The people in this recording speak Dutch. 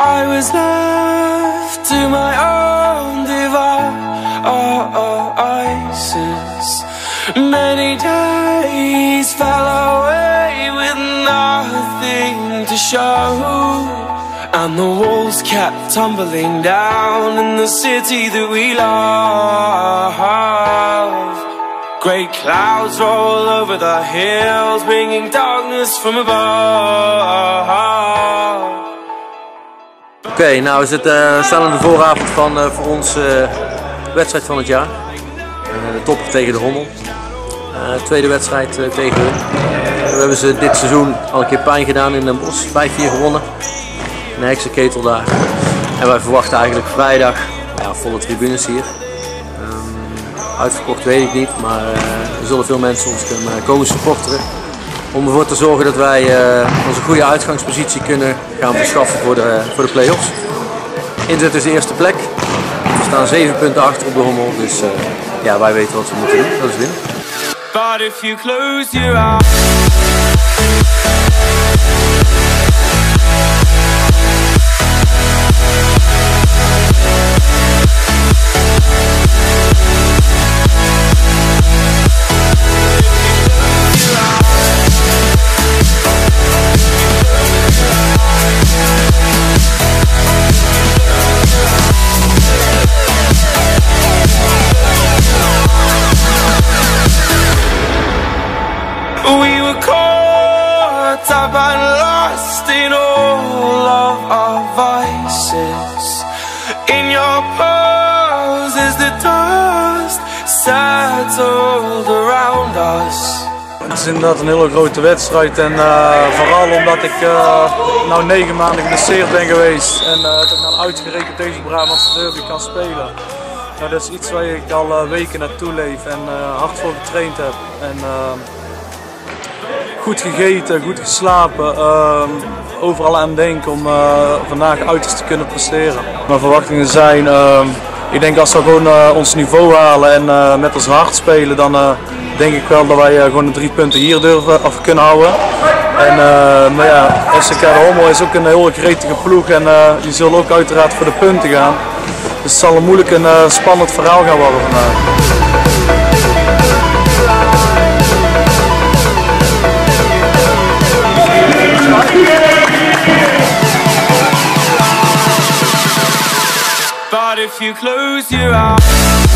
I was left to my own devices. Many days fell away with nothing to show, and the walls kept tumbling down in the city that we love. Great clouds roll over the hills, bringing darkness from above. Oké, nou we staan aan de vooravond van voor ons wedstrijd van het jaar. De topper tegen de Rommel. Tweede wedstrijd tegen hun. We hebben ze dit seizoen al een keer pijn gedaan in Den Bosch. 5-4 gewonnen. Een heksenketel daar. En wij verwachten eigenlijk vrijdag volle tribunes hier. Uitverkocht weet ik niet, maar er zullen veel mensen ons komen supporteren. Om ervoor te zorgen dat wij onze goede uitgangspositie kunnen gaan verschaffen voor de play-offs. Inzet is de eerste plek. We staan 7 punten achter op de Rommel, dus ja, wij weten wat we moeten doen, dat is winnen. But if you close your eyes, we were caught up and lost in all of our vices. In your pose as the dust settled around us. Het is inderdaad een hele grote wedstrijd en vooral omdat ik nou 9 maanden geblesseerd ben geweest en dat ik dan uitgerekend deze Brabantse derby kan spelen. Nou, dat is iets waar ik al weken naartoe leef en hard voor getraind heb. En, goed gegeten, goed geslapen, overal aan denken om vandaag uiterst te kunnen presteren. Mijn verwachtingen zijn, ik denk als we gewoon ons niveau halen en met ons hart spelen, dan denk ik wel dat wij gewoon de 3 punten hier durven af kunnen houden. En, maar ja, SCK de Rommel is ook een heel gretige ploeg en die zullen ook uiteraard voor de punten gaan. Dus het zal een moeilijk en spannend verhaal gaan worden vandaag. But if you close your eyes